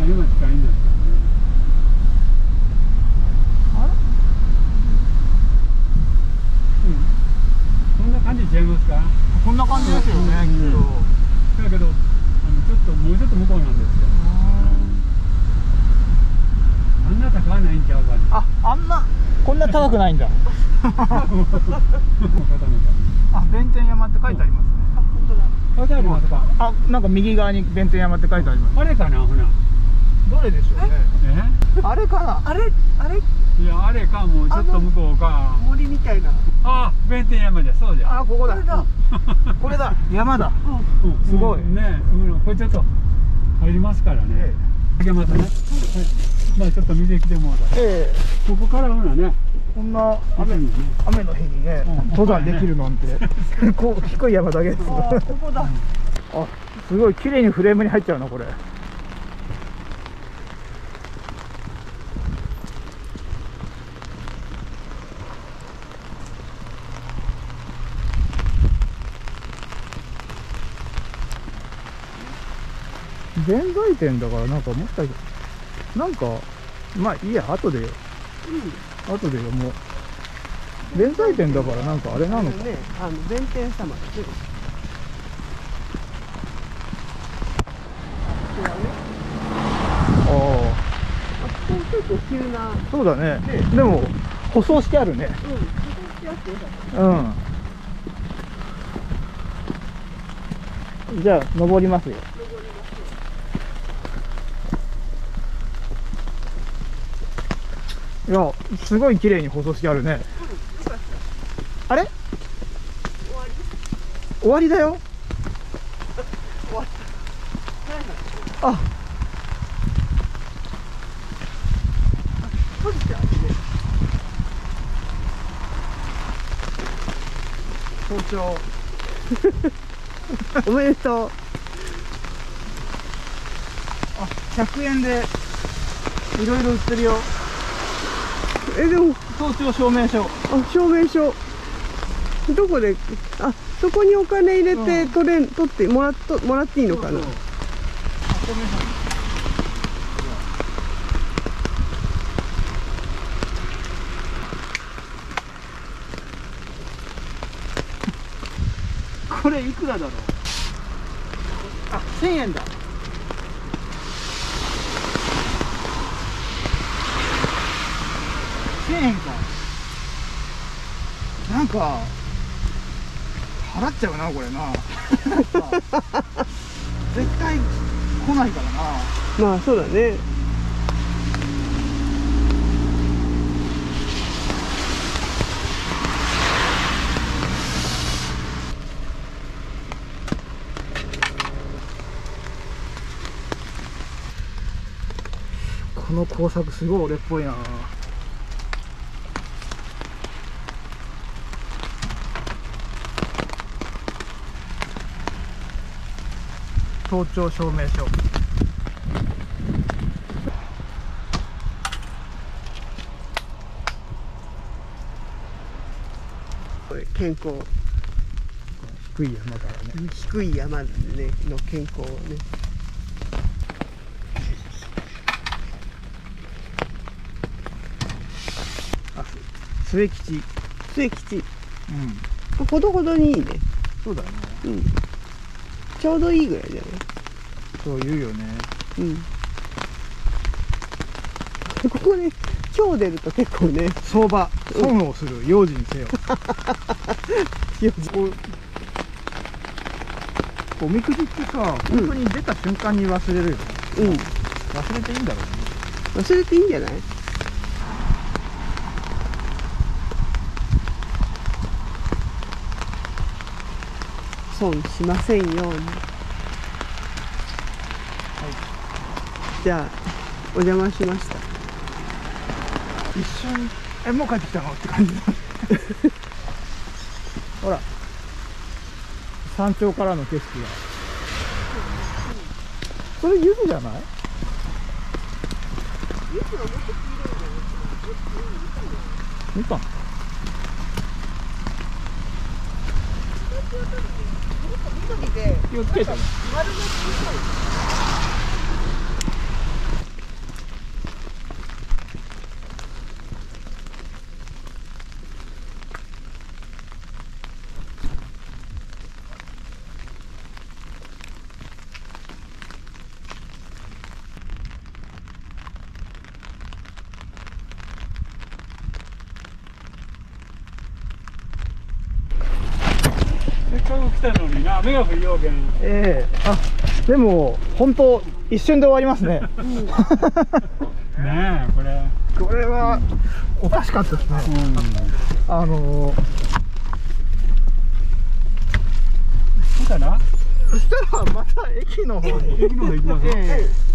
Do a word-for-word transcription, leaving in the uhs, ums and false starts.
今近いんですけどね。 あれうん。こんな感じちゃいますか？ こんな感じですよね、きっと。 だけど、あのちょっともうちょっと向こうなんですよ。あんな高はないんちゃうかね。 あ、あんなこんな高くないんだ。あ、弁天山って書いてありますね。 あ、本当だ。 書いてありますか？ あ、なんか右側に弁天山って書いてあります。 あれかな、ほな。 どれでしょうね。 え？ あれかな。 あれ、あれ、 いや、あれか、もうちょっと向こうか。 森みたいな。 あ、弁天山じゃ、そうじゃ。 あ、ここだ。 これだ。 これだ。山だ。 うん、 すごいね、うん、これちょっと入りますからね。開けますね。はい。まあちょっと見てきてもらった。 ええ。 ここからほらね。 こんな雨雨の日にね、登山できるなんて、こう低い山だけです。 あ、ここだ。 あ、すごい綺麗にフレームに入っちゃうなこれ。弁財天だからなんかもったいなんかまあいいや後でよ。うん。後でよもう。弁財天だからなんかあれなのか。 ね、あの弁天様です。 ああ。 あ、ここ結構急な。 そうだね。 ねでも舗装してあるね。 うん、ここしやすいよかった。 うん。じゃあ登りますよ。いや、すごい綺麗に舗装してあるね。あれ？ 終わり？ 終わりだよ。 終わった。 あ、 閉じてあるね。 早朝。 おめでとう。 あ、ひゃくえんでいろいろ売ってるよ。 え、でも、 早朝証明書。 あ、証明書。どこで、あ、そこにお金入れて、 うん取れ、取ってもらっと、もらっていいのかな。 そうそう。あ、証明書。これいくらだろう。あ、せんえんだ。せんえんか。なんか払っちゃうなこれな。絶対来ないからな。 まあ、そうだね。 この工作すごい俺っぽいな。登頂証明書。 健康。 低い山からね。 低い山でね、の健康をね。 あ、末吉。 末吉。 うん。 ほどほどにいいね。 そうだね。 うん。ちょうどいいぐらいじゃない。 そう言うよね。 うん。ここね、今日出ると結構ね。 相場、損をする用心せよ。こうおみくじってさ、本当に出た瞬間に忘れるよね。 うん。 忘れていいんだろうね。 忘れていいんじゃない。損しませんように。はい。じゃあ、お邪魔しました。 一瞬、え、もう帰ってきたのって感じだ。ほら、山頂からの景色が。それ柚子じゃない？ 柚子はもっと黄色いんじゃない？ みかん。 緑で気をつけてね。 丸が小さい。 ったのにな、雨が降りようけん。 ええあ、でも本当一瞬で終わりますね。 ねえ、これ。 これはおかしかったですね。 うん。 あのー、 そうだな。 そしたらまた駅の方に。 駅の方行きますよ。 ええ